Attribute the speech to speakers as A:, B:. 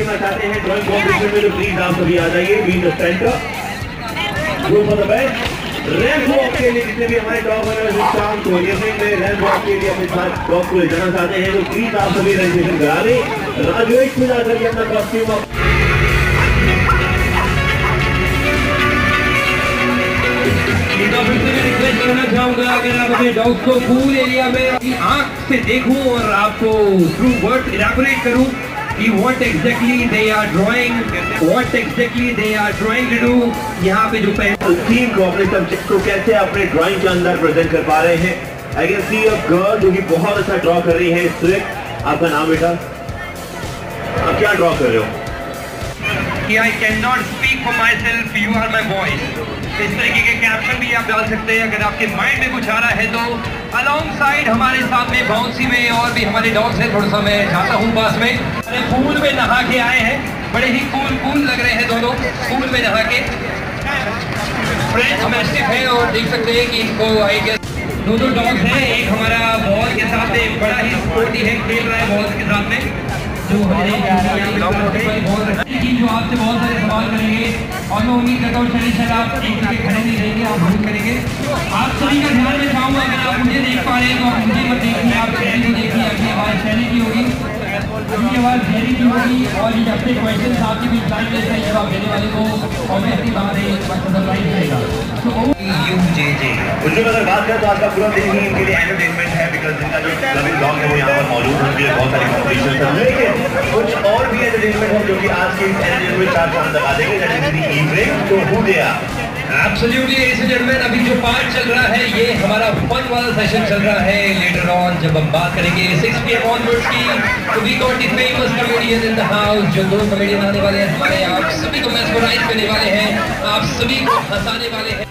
A: देखना चाहते हैं ड्राइंग कॉम्पिटिशन में तो प्लीज आप सभी आ जाइए। Be the centre, go for the best. Ramp walk के लिए जितने भी हमारे डॉग ओनर्स इस शाम को ये रैंप वॉक के लिए अपने साथ डॉग को ले जाना चाहते हैं तो प्लीज आप सभी रजिस्ट्रेशन करा लें। राजवेश खुद आकर के अपना कॉस्ट्यूम
B: रिक्वेस्ट करना चाहूंगा, अगर आप अपने डॉग्स को पूल एरिया में आंख से देखूं और आपको थ्रू वर्ड इलैबोरेट करूं कि what exactly they are trying to do, यहाँ पे जो
A: टीम को अपने सब्जेक्ट को कैसे अपने ड्राइंग के अंदर प्रेजेंट कर पा रहे हैं। I can see a girl जो कि बहुत अच्छा ड्रॉ कर रही है। सिर्फ आपका नाम बेटा, आप क्या ड्रॉ कर रहे हो?
B: कि I cannot speak for myself, you are my voice। इस तरीके के कैप्शन भी आप डाल सकते हैं अगर आपके माइंड में कुछ आ रहा है तो। अलोंग साइड हमारे साथ में बाउंसी में और भी हमारे डॉग्स हैं। थोड़ा सा मैं जाता हूँ पास में। अरे पूल में नहा के आए हैं, बड़े ही कूल लग रहे हैं दोनों पूल में नहा के। फ्रेंच मैस्टिफ है और देख सकते हैं कि इनको आई गेस दो डॉग्स हैं। एक हमारा बॉल के साथ एक बड़ा ही स्पोर्टी है, खेल रहा है बॉल के साथ में, जो आपसे बहुत सारे सवाल करेंगे और मैं उम्मीद करता हूँ शरीर आप एक जगह खड़े नहीं रहेंगे, आप जरूर करेंगे। आप सभी का ध्यान में चाहूँगा, अगर आप मुझे देख पा रहे हैं तो आप मुझे मत देखिए, आप शैली को देखिए। आपकी आवाज़ शैली की होगी, अपनी आवाज़ शैली की होगी और ये अपने क्वेश्चन आपके बीच टाइम लेते हैं जवाब देने वाले को और मैं अपनी बात सरप्राइज करेगा।
A: उसके अगर बात करें तो आज का पूरा दिन ही इनके लिए एंटरटेनमेंट है, बिकॉज इनका जो क्लबिंग ब्लॉग है वो यहाँ पर मौजूद है, उनके लिए बहुत सारी कॉम्पिटिशन है। लेकिन कुछ और भी एंटरटेनमेंट है जो कि आज के इस एंटरटेनमेंट में चार चांद लगा देंगे। दैट इज द इवनिंग, तो who they are
B: absolutely ladies and gentlemen, अभी जो पार्ट चल रहा है ये हमारा फन वाला सेशन चल रहा है। लेटर ऑन जब हम बात करेंगे 6 PM ऑनवर्ड्स की, तो we got the famous comedian in the house, जो दो कॉमेडियन आने वाले हैं हमारे, आप सभी को मेस्मराइज करने वाले हैं, आप सभी को हंसाने वाले हैं।